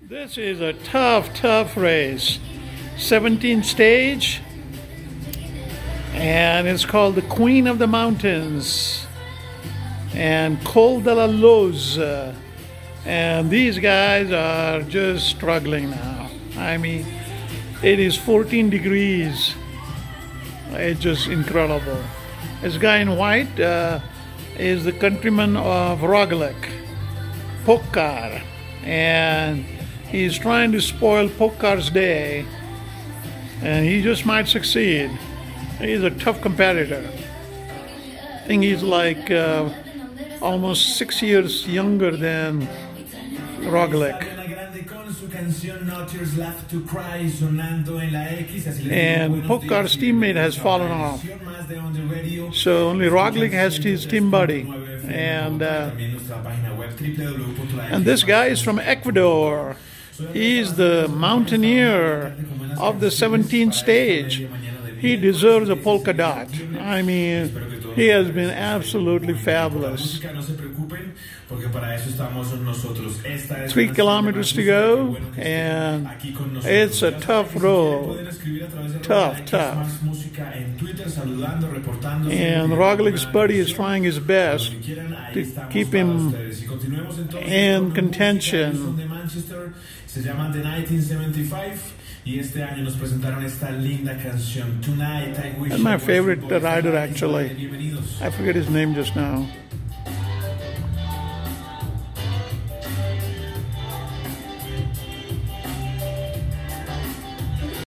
This is a tough race. 17th stage, and it's called the Queen of the Mountains and Col de la Loze. And these guys are just struggling now. I mean, it is 14 degrees. It's just incredible. This guy in white is the countryman of Roglic, Pogačar, and he's trying to spoil Pogačar's day, and he just might succeed. He's a tough competitor. I think he's like almost 6 years younger than Roglic. And Pogačar's teammate has fallen off. So only Roglic has his team buddy. And this guy is from Ecuador. He's the mountaineer of the 17th stage. He deserves a polka dot. I mean, he has been absolutely fabulous. 3 kilometers to go, and it's a tough road. Tough. And Roglic's buddy is trying his best to keep him in contention. That's my favorite rider, actually. I forget his name just now.